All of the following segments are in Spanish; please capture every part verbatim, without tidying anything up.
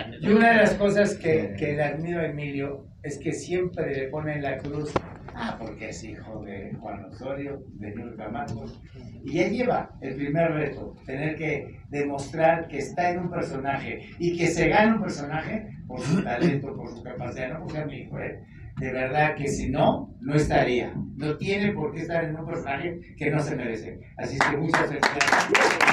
Y una de las cosas que, que le admiro a Emilio es que siempre le pone en la cruz, ah, porque es hijo de Juan Osorio, de Niurka Matos, y él lleva el primer reto, tener que demostrar que está en un personaje y que se gana un personaje por su talento, por su capacidad, no porque es mi hijo, ¿eh? De verdad que si no, no estaría. No tiene por qué estar en un personaje que no se merece. Así que muchas felicidades.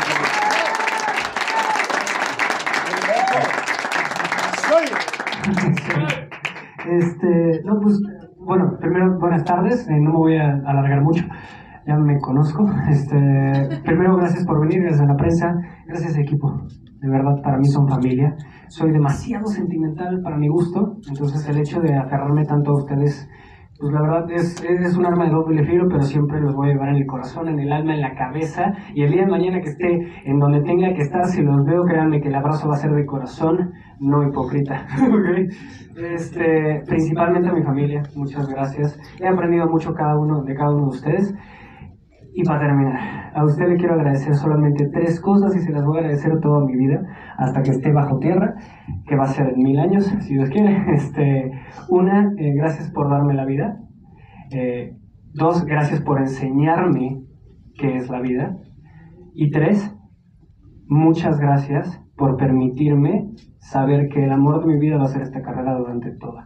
Este, no, pues, bueno, primero, buenas tardes, eh, no me voy a alargar mucho, ya me conozco. Este, primero, gracias por venir, gracias a la prensa, gracias equipo, de verdad, para mí son familia. Soy demasiado sentimental para mi gusto, entonces el hecho de aferrarme tanto a ustedes, pues la verdad es, es un arma de doble filo, pero siempre los voy a llevar en el corazón, en el alma, en la cabeza, y el día de mañana que esté en donde tenga que estar, si los veo, créanme que el abrazo va a ser de corazón, no hipócrita. ¿Okay? Este, principalmente a mi familia, muchas gracias. He aprendido mucho cada uno, de cada uno de ustedes. Y para terminar, a usted le quiero agradecer solamente tres cosas y se las voy a agradecer toda mi vida hasta que esté bajo tierra, que va a ser en mil años, si Dios quiere. Este, una, eh, gracias por darme la vida. Eh, dos, gracias por enseñarme qué es la vida. Y tres, muchas gracias por permitirme saber que el amor de mi vida va a ser esta carrera durante toda.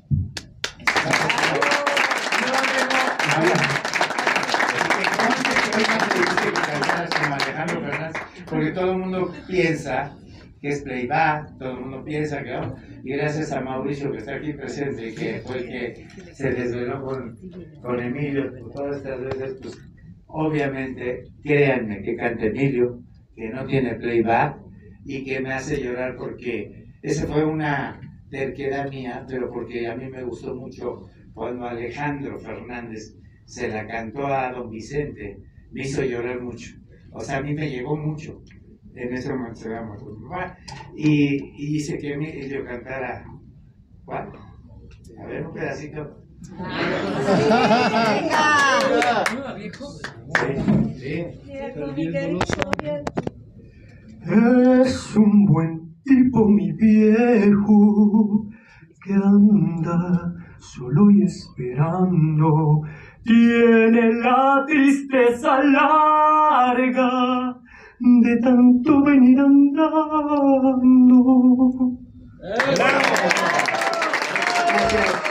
Porque todo el mundo piensa que es playback, todo el mundo piensa que no, y gracias a Mauricio que está aquí presente, que fue el que se desveló con, con Emilio todas estas veces, pues obviamente créanme que canta Emilio, que no tiene playback y que me hace llorar porque esa fue una terquedad mía, pero porque a mí me gustó mucho cuando Alejandro Fernández se la cantó a Don Vicente, me hizo llorar mucho. O sea, a mí me llegó mucho. En ese momento se llama con mamá. Y, y hice que Emilio cantara. ¿Cuál? A ver, un pedacito. Sí, sí. Es un buen tipo, mi viejo, que anda solo y esperando. Tiene la tristeza larga de tanto venir andando. ¡Bravo!